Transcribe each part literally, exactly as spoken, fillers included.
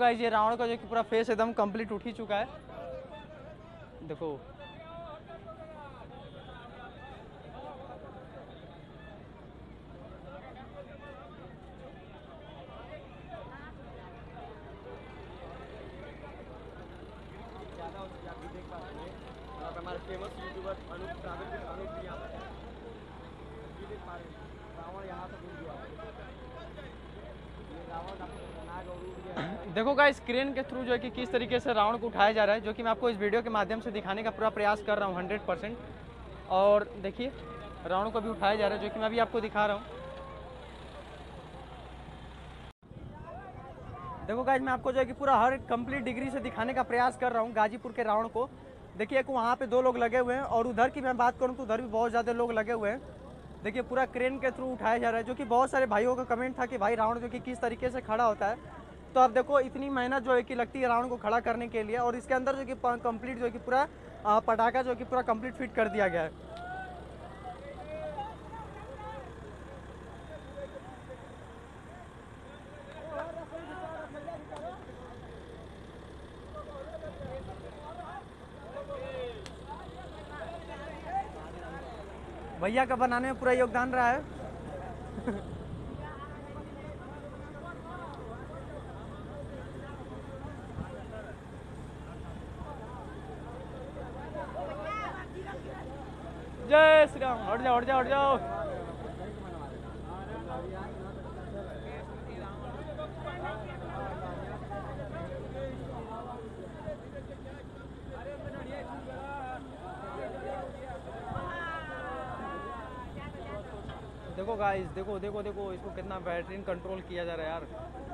Guys ये रावण का जो कि पूरा फेस एकदम कंप्लीट उठ ही चुका है। देखो हमारे फेमस यूट्यूबर अनूप ट्रैवल के अनूप भी यहाँ पर ये देख पा रहे हैं रावण यहाँ से घूम गया। ये रावण नाग और उड़ गया। देखो गाइस स्क्रीन के थ्रू जो है कि किस तरीके से रावण को उठाया जा रहा है, जो कि मैं आपको इस वीडियो के माध्यम से दिखाने का पूरा प्रयास कर रहा हूँ हंड्रेड परसेंट। और देखिए रावण को भी उठाया जा रहा है, जो कि मैं भी आपको दिखा रहा हूँ। देखो गाइस मैं आपको जो है कि पूरा हर कंप्लीट डिग्री से दिखाने का प्रयास कर रहा हूँ गाजीपुर के रावण को। देखिए एक वहाँ पे दो लोग लगे हुए हैं और उधर की मैं बात करूँ तो उधर भी बहुत ज़्यादा लोग लगे हुए हैं। देखिए पूरा क्रेन के थ्रू उठाया जा रहा है, जो कि बहुत सारे भाइयों का कमेंट था कि भाई रावण जो कि किस तरीके से खड़ा होता है। तो अब देखो इतनी मेहनत जो है कि लगती है रावण को खड़ा करने के लिए, और इसके अंदर जो कि कंप्लीट जो कि पूरा पटाखा जो कि पूरा कंप्लीट फिट कर दिया गया है। भैया का बनाने में पूरा योगदान रहा है। जय श्री राम। हट जाओ हट जाओ हट जाओ। देखो गाइस देखो देखो देखो इसको कितना बेहतरीन कंट्रोल किया जा रहा है यार।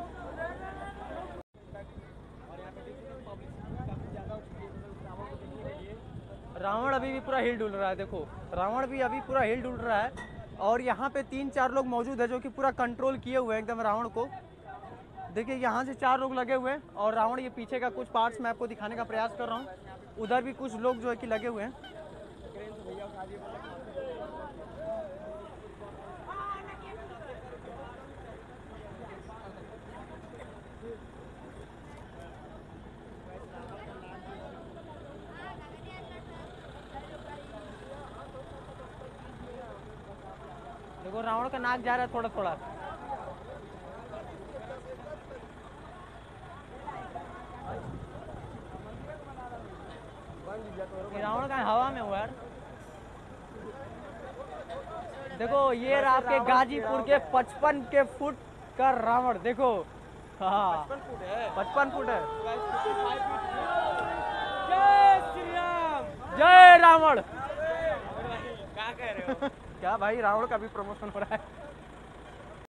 रावण अभी भी पूरा हिल डुल रहा है। देखो रावण भी अभी पूरा हिल डुल रहा है, और यहाँ पे तीन चार लोग मौजूद है जो कि पूरा कंट्रोल किए हुए हैं एकदम रावण को। देखिए यहाँ से चार लोग लगे हुए हैं, और रावण ये पीछे का कुछ पार्ट्स मैं आपको दिखाने का प्रयास कर रहा हूँ। उधर भी कुछ लोग जो है कि लगे हुए हैं। देखो रावण का नाक जा रहा है थोड़ा थोड़ा। रावण का हवा में हुआ यार। देखो ये रहा आपके गाजीपुर के पचपन के फुट का रावण। देखो हाँ पचपन फुट है। जय श्री राम। जय रावण। क्या कह रहे हो? क्या भाई रावण का भी प्रमोशन हो रहा है।